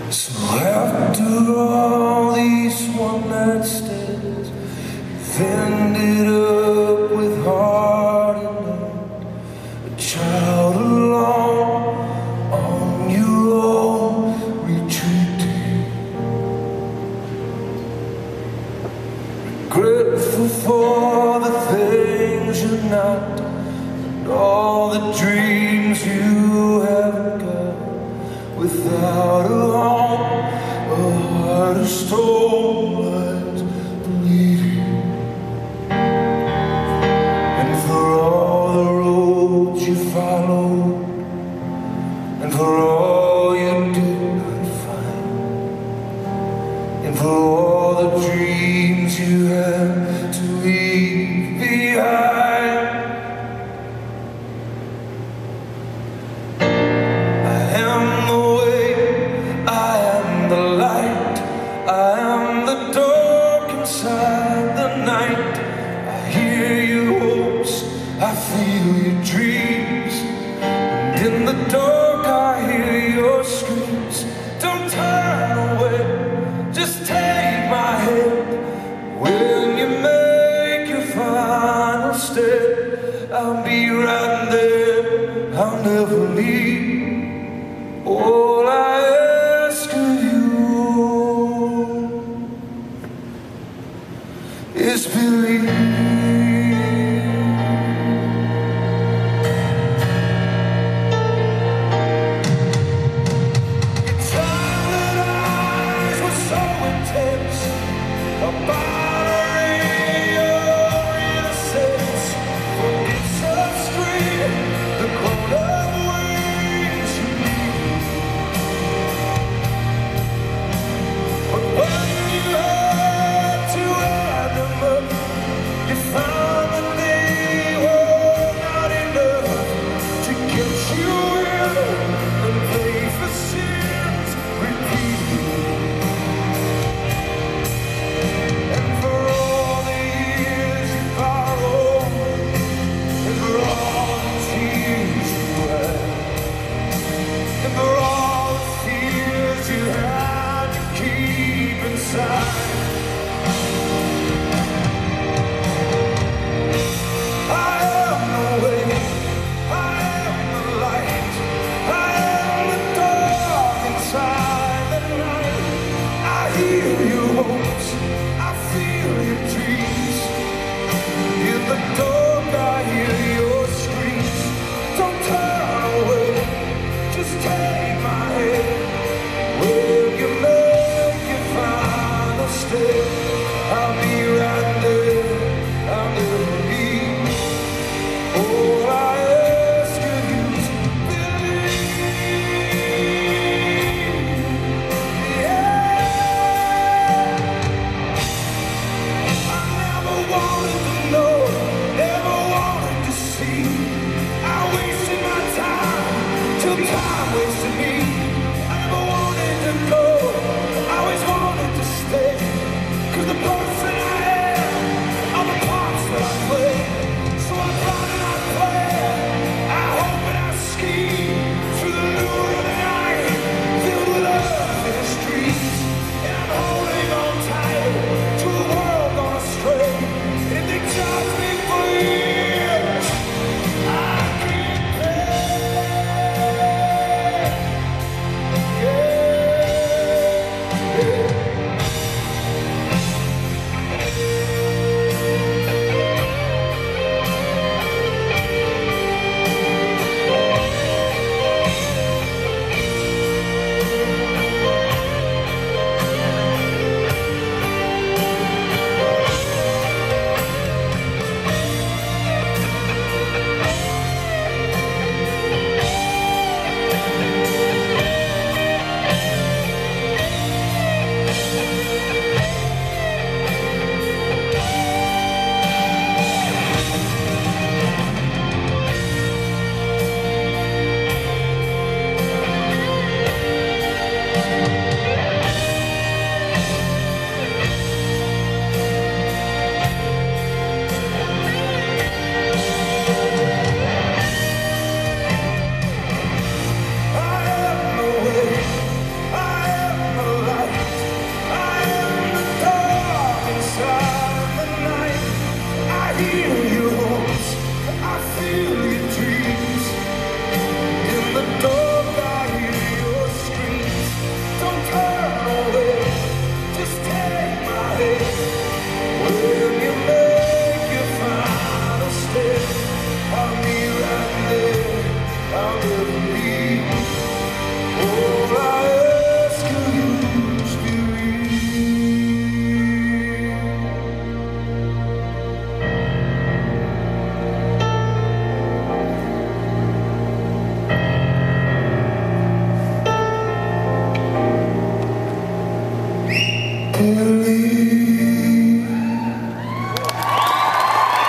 So after all these one-night stands, you've ended up with heart and hand, a child alone on your own, retreating, regretful for the things you're not, and all the dreams you haven't got. Without a home, a heart of stone lies bleeding. And for all the roads you followed, and for all you did not find, and for all the dreams you had to leave behind, I am the dark inside the night. I hear your hopes, I feel your dreams, and in the dark I hear your screams. Don't turn away, just take my hand. When you make your final step, I'll be right there, I'll never leave. All I ask of you is believe. Your tired eyes were so intense about your innocence. Forget such scream, the grown-up ways you need. But when you had to add them up, Here